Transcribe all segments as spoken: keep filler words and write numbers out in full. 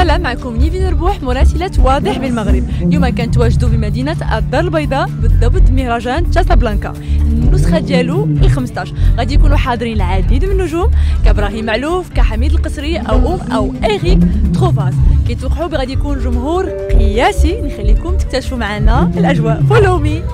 السلام، معكم نيفين ربوح مراسلة واضح بالمغرب. اليوم كنتواجدوا بمدينة الدار البيضاء بالضبط مهرجان كاسابلانكا النسخة ديالو ال خمسطاش. غادي يكونوا حاضرين العديد من النجوم كابراهيم معلوف كحميد القصري او ام او ايريك تروفاز. كيتوقعوا بغادي يكون جمهور قياسي. نخليكم تكتشفوا معنا الاجواء. فولو مي.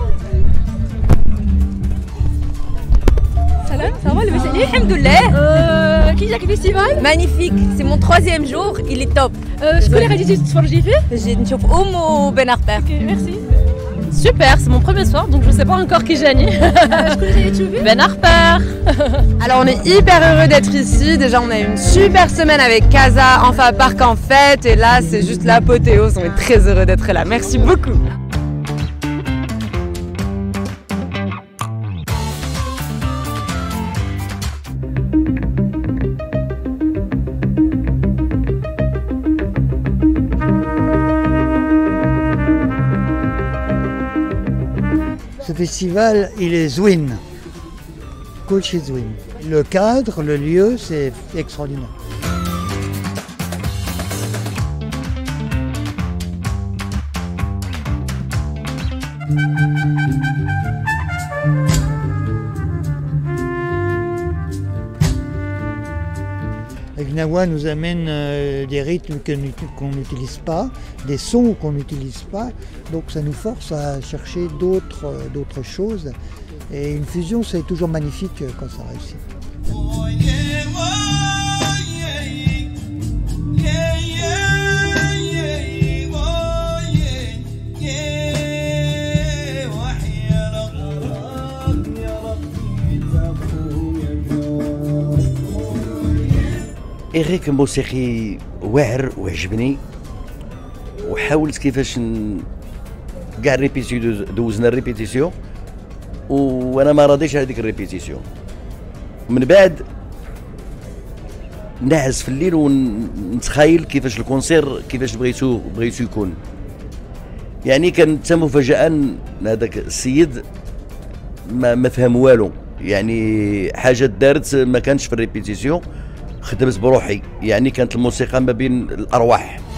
Ça va le festival? Alhamdoulilah. Euh, qui جاك الفيستيفال؟ Magnifique, c'est mon troisième jour, il est top. شكون اللي غادي تتفرجي فيه؟ J'ai نشوف أم وبن أختار. Ok, merci. Super, c'est mon premier soir donc je sais pas encore qui gagne. Ben Harper. Alors on est hyper heureux d'être ici. Déjà on a eu une super semaine avec Casa, enfin Parc en fête et là c'est juste l'apothéose. On est très heureux d'être là. Merci beaucoup. Ce festival, il est Zwin, cool chez Zwin. Le cadre, le lieu, c'est extraordinaire. Gnawa nous amène euh, des rythmes qu'on n'utilise pas, des sons qu'on n'utilise pas, donc ça nous force à chercher d'autres euh, d'autres choses. Et une fusion, c'est toujours magnifique quand ça réussit. إيريك موسيقي واعر وعجبني وحاولت كيفاش ن... كاع الريبيتيسيون دوزنا الريبيتيسيون وانا ما راضيش على ديك الريبيتيسيون. من بعد نعس في الليل ونتخيل كيفاش الكونسير كيفاش بغيتو بغيتو يكون. يعني كان حتى مفاجأة هذاك السيد ما ما فهم والو، يعني حاجة دارت ما كانش في الريبيتيسيون، خدمت بروحي. يعني كانت الموسيقى ما بين الارواح.